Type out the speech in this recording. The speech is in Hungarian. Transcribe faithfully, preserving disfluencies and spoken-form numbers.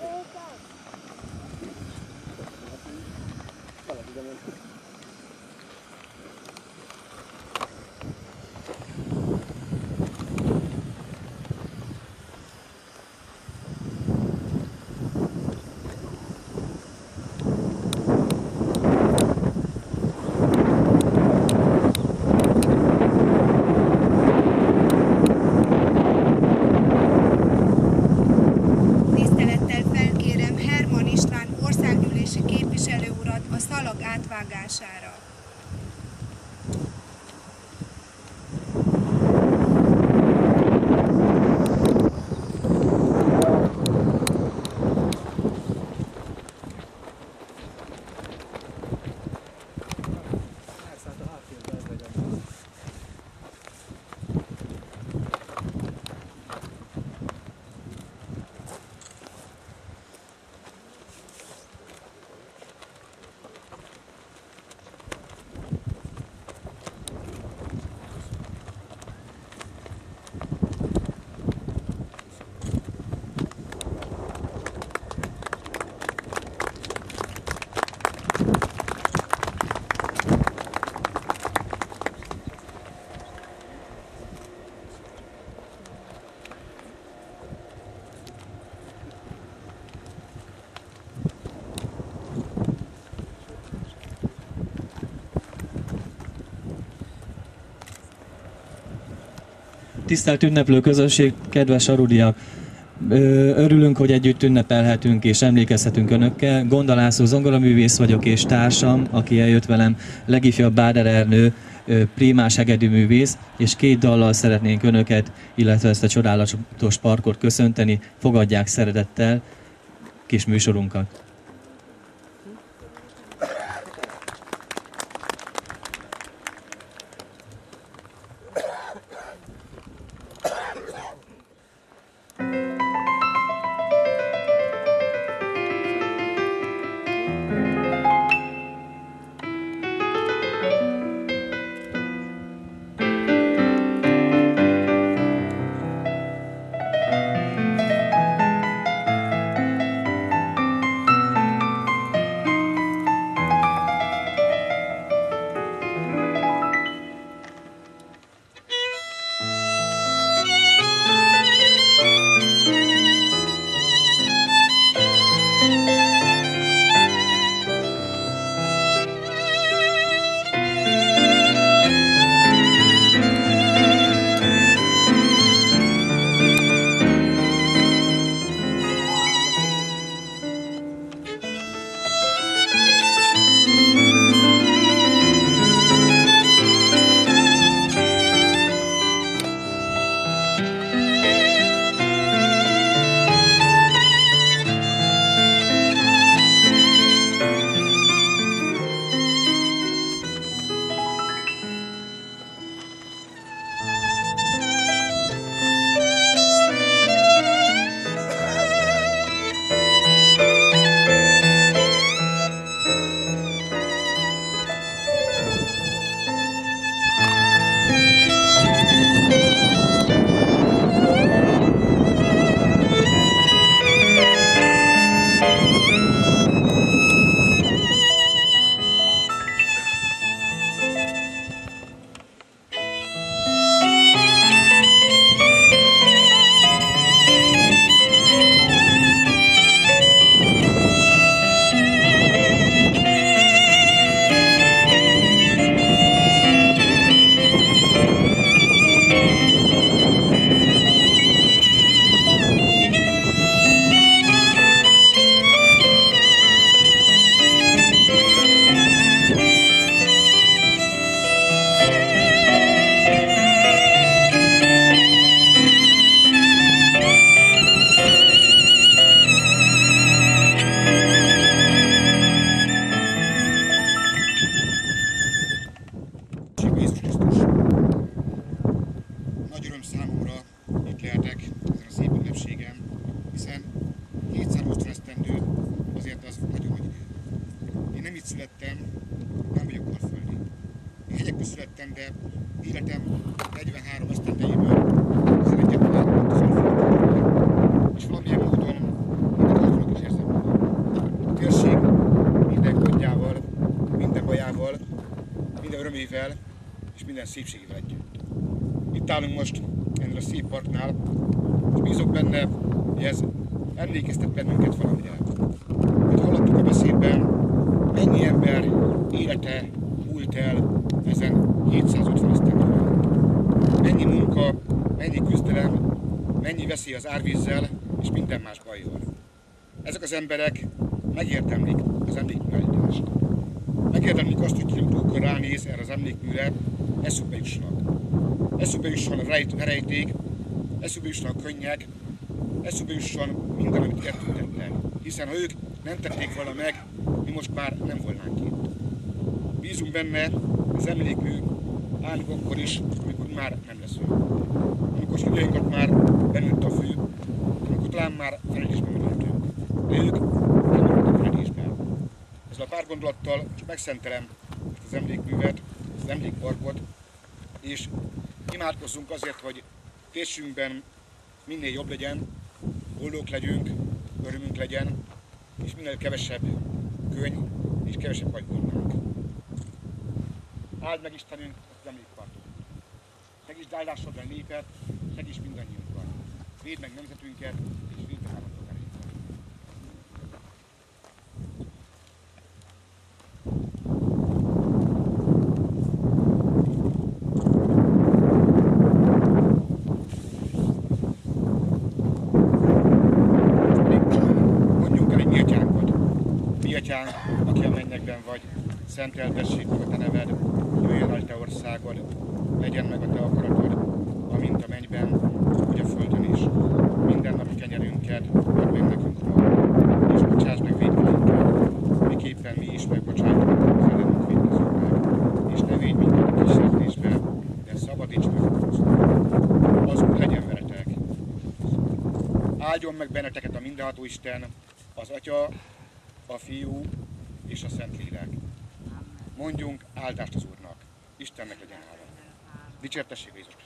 átvágására. Tisztelt ünneplő közösség, kedves arudiak! Örülünk, hogy együtt ünnepelhetünk és emlékezhetünk önökkel. Gonda László zongoraművész vagyok és társam, aki eljött velem, legifjabb Báder Ernő, prímás hegedűművész, és két dallal szeretnénk önöket, illetve ezt a csodálatos parkot köszönteni. Fogadják szeretettel kis műsorunkat. És valamilyen módon minden szépségével együtt. Itt állunk most ennél a szép parknál, és bízok benne, hogy ez emlékeztet bennünket valamire. Mint hallottuk a beszédben, mennyi ember élete múlt el ezen hétszázötven esztendően. Mennyi munka, mennyi küzdelem, mennyi veszély az árvízzel és minden más bajjal. Ezek az emberek megérdemlik az emlékműállítást. Megérdemlik azt, hogy ki utókor ránéz erre az emlékműre, eszükbe jussanak. Eszükbe jusson a verejték, eszükbe jusson a könnyek, eszükbe jusson minden, amit értünk tettek. Hiszen ha ők nem tették volna meg, mi most már nem volnánk itt. Bízunk benne, az emlékmű állunk akkor is, amikor már nem leszünk. Amikor súlyainkat már benőtt a fű, amikor talán már feledésbe merültünk. De ők nem maradtak feledésben. Ezzel a pár gondolattal csak megszentelem ezt az emlékművet, az emlékparkot, és imádkozzunk azért, hogy térségünkben minél jobb legyen, boldogok legyünk, örömünk legyen, és minél kevesebb könny és kevesebb baj volnánk. Áld meg Istenünk az emlékpartot. Segítsd áldásodra népet, segíts mindannyiunkat. Védd meg nemzetünket, és védd meg állampolgárainkat. Mondjunk el egy mi atyánkot. Mi atyánk, aki a mennyekben vagy, szenteltessék meg a te neved, jöjjön el te országod, legyen meg a te akaratod, amint a mennyben, úgy a földön is. Minden napi kenyerünket add meg nekünk ma, és bocsáss meg vétkeinket, miképpen mi is megbocsájtunk az ellenünk vétkezőknek. És ne védj minket a kísértésbe, de szabadíts meg a gonosztól. Az Úr legyen veletek. Áldjon meg benneteket a mindenható Isten, az Atya, a Fiú és a Szentlélek. Mondjunk áldást az Úrnak. Istennek legyen hála. Dicsértessék Jézus Krisztus.